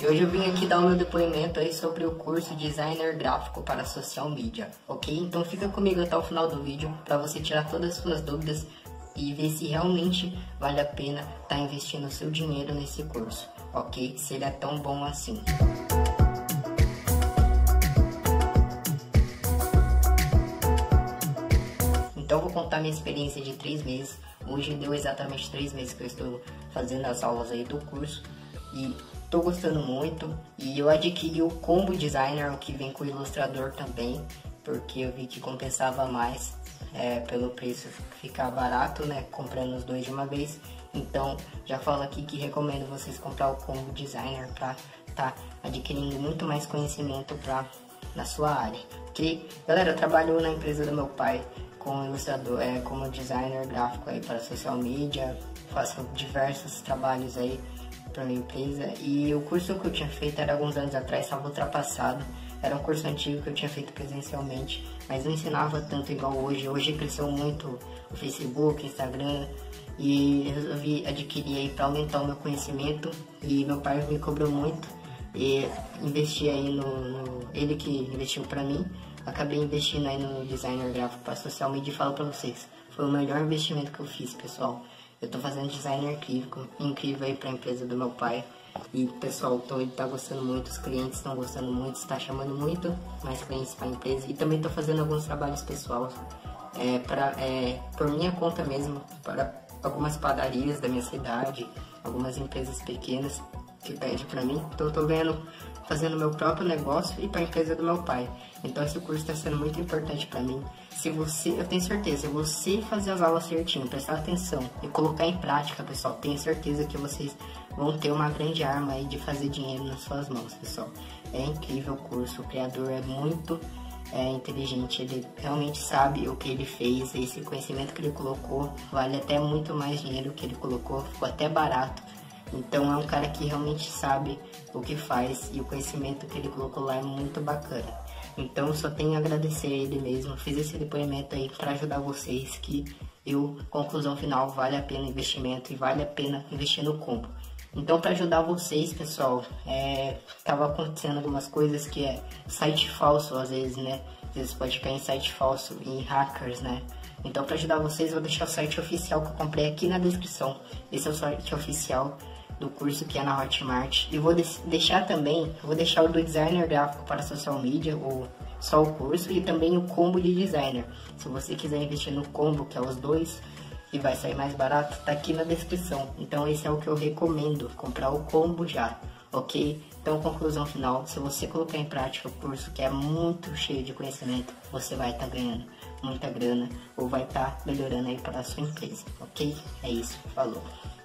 E hoje eu vim aqui dar o meu depoimento aí sobre o curso Designer Gráfico para Social Media, ok? Então fica comigo até o final do vídeo para você tirar todas as suas dúvidas e ver se realmente vale a pena estar investindo o seu dinheiro nesse curso, ok? Se ele é tão bom assim. Então eu vou contar minha experiência de 3 meses. Hoje deu exatamente 3 meses que eu estou fazendo as aulas aí do curso e estou gostando muito. E eu adquiri o Combo Designer, o que vem com o ilustrador também, porque eu vi que compensava mais pelo preço ficar barato, né, comprando os dois de uma vez. Então já falo aqui que recomendo vocês comprar o Combo Designer para estar adquirindo muito mais conhecimento na sua área, ok? Galera, eu trabalho na empresa do meu pai como ilustrador, como designer gráfico aí para social media, faço diversos trabalhos aí para minha empresa. E o curso que eu tinha feito era alguns anos atrás, estava ultrapassado, era um curso antigo que eu tinha feito presencialmente, mas não ensinava tanto igual hoje. Hoje cresceu muito o Facebook, Instagram, e eu resolvi adquirir aí para aumentar o meu conhecimento, e meu pai me cobrou muito e investi aí ele que investiu para mim. Acabei investindo aí no designer gráfico para social media e falo pra vocês, foi o melhor investimento que eu fiz, pessoal. Eu tô fazendo designer incrível aí pra empresa do meu pai. E pessoal, ele tá gostando muito, os clientes estão gostando muito, está chamando muito mais clientes pra empresa. E também tô fazendo alguns trabalhos pessoais, por minha conta mesmo, para algumas padarias da minha cidade, algumas empresas pequenas que pedem pra mim. Então eu tô fazendo meu próprio negócio e para a empresa do meu pai. Então esse curso está sendo muito importante para mim. Eu tenho certeza, se você fazer as aulas certinho, prestar atenção e colocar em prática, pessoal, tenho certeza que vocês vão ter uma grande arma aí de fazer dinheiro nas suas mãos, pessoal. É incrível o curso, o criador é muito inteligente, ele realmente sabe o que ele fez, esse conhecimento que ele colocou vale até muito mais dinheiro que ele colocou, ficou até barato. Então é um cara que realmente sabe o que faz e o conhecimento que ele colocou lá é muito bacana. Então eu só tenho a agradecer a ele mesmo, fiz esse depoimento aí para ajudar vocês que conclusão final, vale a pena o investimento e vale a pena investir no combo. Então para ajudar vocês, pessoal, tava acontecendo algumas coisas que site falso às vezes, né? Às vezes pode cair em site falso, em hackers, né? Então para ajudar vocês eu vou deixar o site oficial que eu comprei aqui na descrição. Esse é o site oficial do curso que é na Hotmart. E vou deixar também, o do designer gráfico para social media, ou só o curso, e também o combo de designer. Se você quiser investir no combo, que é os dois, e vai sair mais barato, tá aqui na descrição. Então esse é o que eu recomendo, comprar o combo já, ok? Então conclusão final, se você colocar em prática o curso, que é muito cheio de conhecimento, você vai estar ganhando muita grana, ou vai estar melhorando aí para a sua empresa, ok? É isso, falou!